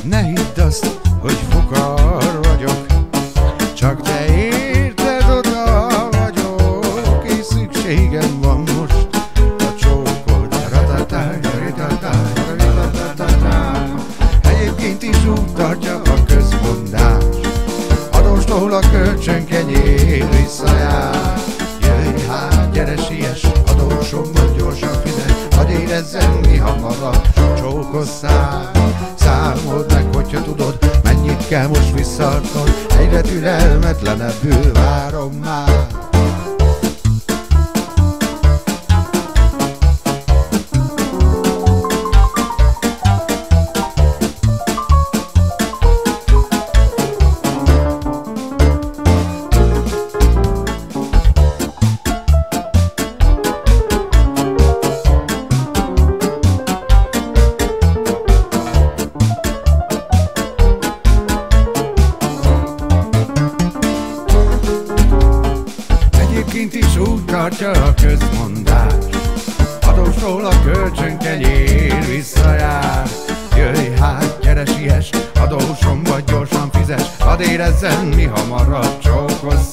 Ne hidd azt, hogy fukar vagyok, csak te érted, oda vagyok, és szükségem van most a csókod. Egyébként is úgy tartja a közmondás, adóstól a kölcsönkenyér visszajár. Jöjj hát, gyere siess, adósomban gyorsan fizes, hadd érezzem mi hamarabb csókosszál. Számold meg, hogyha tudod, mennyit kell most visszaadnod, egyre türelmetlenebbül várom már. Egyébként is úgy tartja a közmondás, adósról a kölcsönkenyér visszajár. Jöjj hát, gyere siess, adósom vagy gyorsan fizes, hadd érezzem mi hamarabb csókosszál.